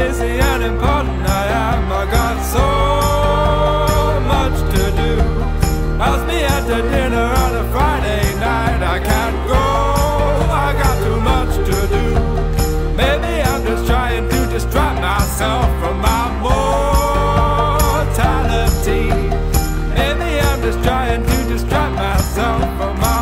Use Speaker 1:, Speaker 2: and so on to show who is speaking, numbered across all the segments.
Speaker 1: busy and important I am. I got so much to do. Ask me at the dinner on a Friday night. I can't go, I got too much to do. Maybe I'm just trying to distract myself from my mortality. Maybe I'm just trying to distract myself from my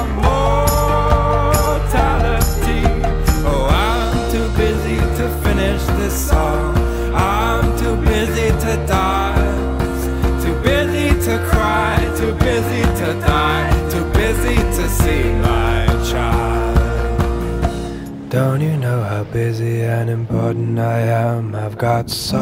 Speaker 1: mortality. Oh, I'm too busy to finish this song. I'm too busy to dance, too busy to cry, too busy to die, too busy to see my child. Don't you know how busy and important I am? I've got so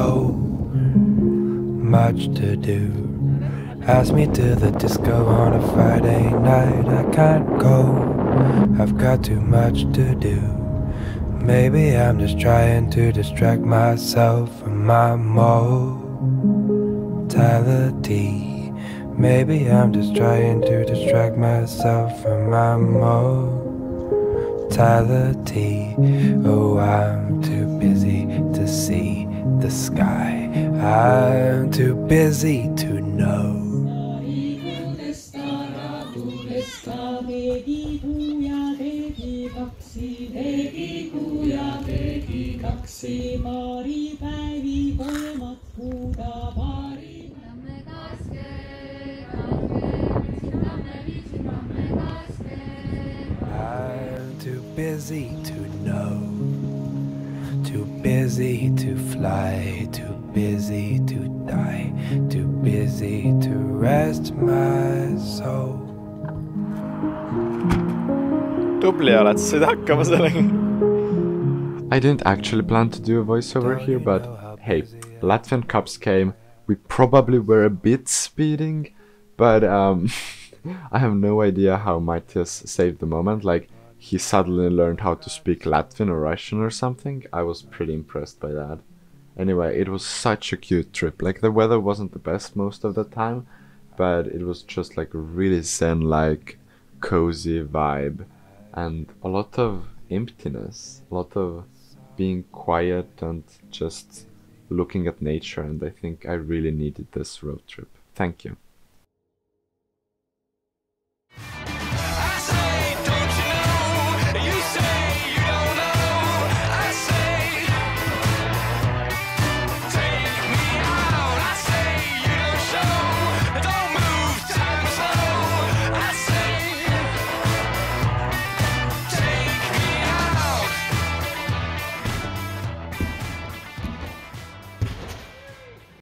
Speaker 1: much to do. Ask me to the disco on a Friday night. I can't go, I've got too much to do. Maybe I'm just trying to distract myself from my mortality. Maybe I'm just trying to distract myself from my mortality. Oh, I'm too busy to see the sky. I'm too busy to know. I'm too busy to know, too busy to fly, too busy to die, too busy to rest my soul.
Speaker 2: tubli oled, sa said hakkama sellega. I didn't actually plan to do a voiceover here, but hey, Latvian Cups came. We probably were a bit speeding, but I have no idea how Matthias saved the moment. Like, he suddenly learned how to speak Latvian or Russian or something. I was pretty impressed by that. Anyway, it was such a cute trip. Like, the weather wasn't the best most of the time, but it was just like a really zen-like, cozy vibe. And a lot of emptiness, a lot of being quiet and just looking at nature. And I think I really needed this road trip. Thank you.